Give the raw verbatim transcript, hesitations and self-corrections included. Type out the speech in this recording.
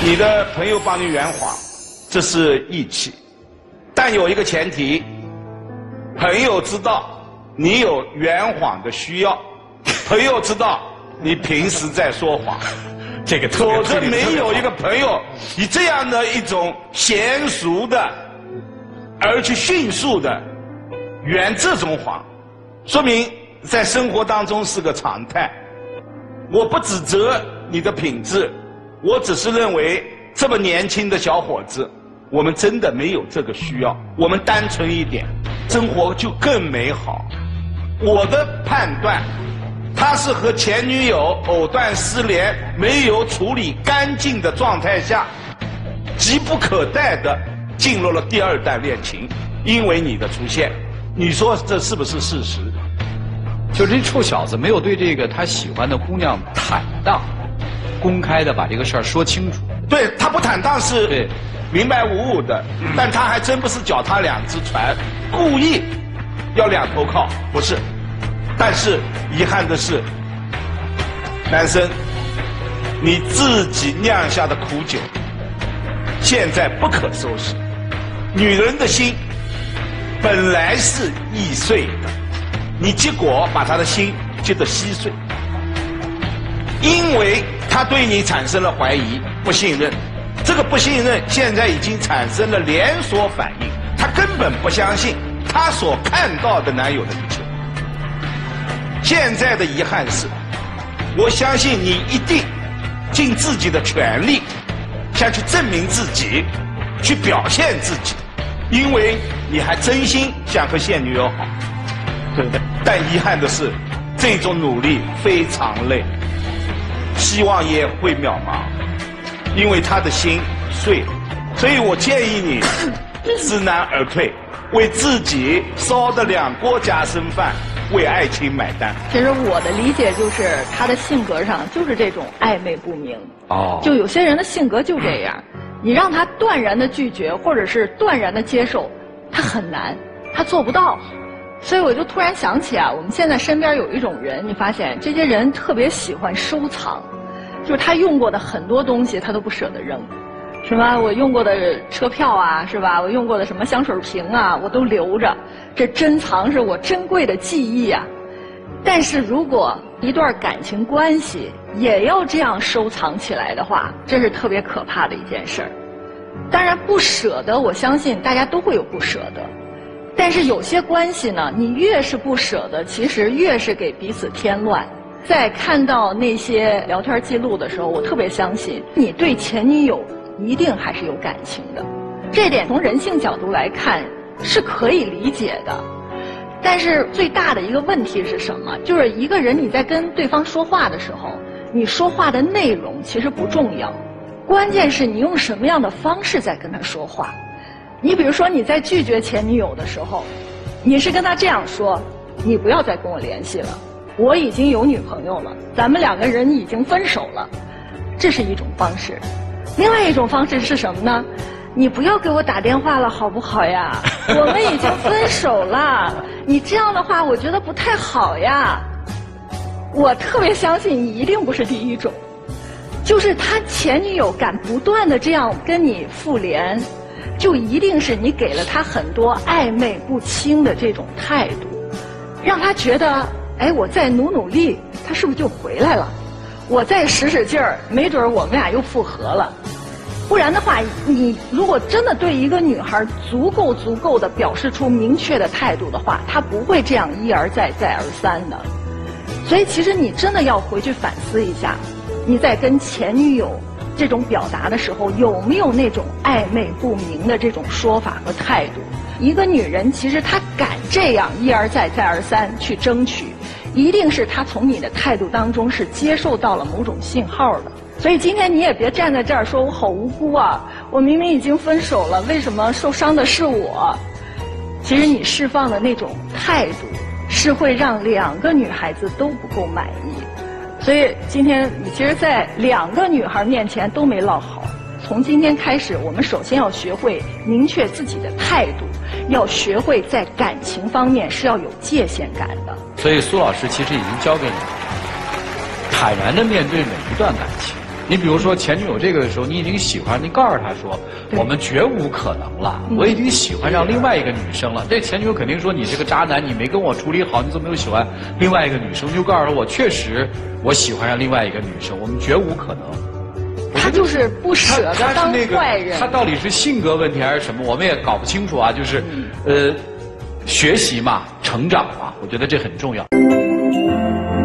你的朋友帮你圆谎，这是义气，但有一个前提，朋友知道你有圆谎的需要，朋友知道你平时在说谎， 这个否则没有一个朋友以这样的一种娴熟的，而去迅速的圆这种谎，说明在生活当中是个常态。我不指责你的品质，我只是认为这么年轻的小伙子，我们真的没有这个需要，我们单纯一点，生活就更美好。我的判断，他是和前女友藕断丝连，没有处理干净的状态下，急不可待的进入了第二段恋情。因为你的出现，你说这是不是事实？ 就这臭小子没有对这个他喜欢的姑娘坦荡，公开的把这个事儿说清楚。 对，他不坦荡是对明白无误的，嗯、但他还真不是脚踏两只船，故意要两头靠，不是。但是遗憾的是，男生，你自己酿下的苦酒，现在不可收拾。女人的心本来是易碎的，你结果把她的心结得稀碎，因为她对你产生了怀疑、不信任。这个不信任现在已经产生了连锁反应，她根本不相信她所看到的男友的一切。现在的遗憾是，我相信你一定尽自己的全力想去证明自己，去表现自己，因为你还真心想和现女友好，对不对？但遗憾的是，这种努力非常累，希望也会渺茫，因为他的心碎了。所以我建议你知难而退，为自己烧的两锅夹生饭，为爱情买单。 其实我的理解就是，他的性格上就是这种暧昧不明。 哦， 就有些人的性格就这样，你让他断然的拒绝，或者是断然的接受，他很难，他做不到。所以我就突然想起啊，我们现在身边有一种人，你发现这些人特别喜欢收藏，就是他用过的很多东西他都不舍得扔，是吧？我用过的车票啊，是吧？我用过的什么香水瓶啊，我都留着，这珍藏是我珍贵的记忆啊。但是如果一段感情关系也要这样收藏起来的话，这是特别可怕的一件事儿。当然不舍得，我相信大家都会有不舍得，但是有些关系呢，你越是不舍得，其实越是给彼此添乱。在看到那些聊天记录的时候，我特别相信你对前女友一定还是有感情的，这点从人性角度来看是可以理解的。但是最大的一个问题是什么？就是一个人你在跟对方说话的时候，你说话的内容其实不重要，关键是你用什么样的方式在跟他说话。你比如说你在拒绝前女友的时候，你是跟他这样说：你不要再跟我联系了，我已经有女朋友了，咱们两个人已经分手了。这是一种方式。另外一种方式是什么呢？你不要给我打电话了好不好呀？我们已经分手了，你这样的话我觉得不太好呀。我特别相信你一定不是第一种，就是他前女友敢不断的这样跟你复联，就一定是你给了他很多暧昧不清的这种态度，让他觉得，哎，我再努努力，他是不是就回来了？我再使使劲儿，没准我们俩又复合了。不然的话，你如果真的对一个女孩足够足够的表示出明确的态度的话，她不会这样一而再再而三的。所以其实你真的要回去反思一下，你在跟前女友这种表达的时候，有没有那种暧昧不明的这种说法和态度。一个女人其实她敢这样一而再再而三去争取，一定是她从你的态度当中是接受到了某种信号的。所以今天你也别站在这儿说我好无辜啊，我明明已经分手了，为什么受伤的是我？其实你释放的那种态度是会让两个女孩子都不够满意。所以今天你其实在两个女孩面前都没落好。从今天开始，我们首先要学会明确自己的态度，要学会在感情方面是要有界限感的。 所以苏老师其实已经教给你，坦然地面对每一段感情。 你比如说前女友这个的时候，你已经喜欢，你告诉他说，我们绝无可能了，我已经喜欢上另外一个女生了。这前女友肯定说你是个渣男，你没跟我处理好，你怎么又喜欢另外一个女生？就告诉他我确实我喜欢上另外一个女生，我们绝无可能。 他就是不舍得当坏人。 他到底是性格问题还是什么？我们也搞不清楚啊。就是，呃，学习嘛，成长嘛，我觉得这很重要。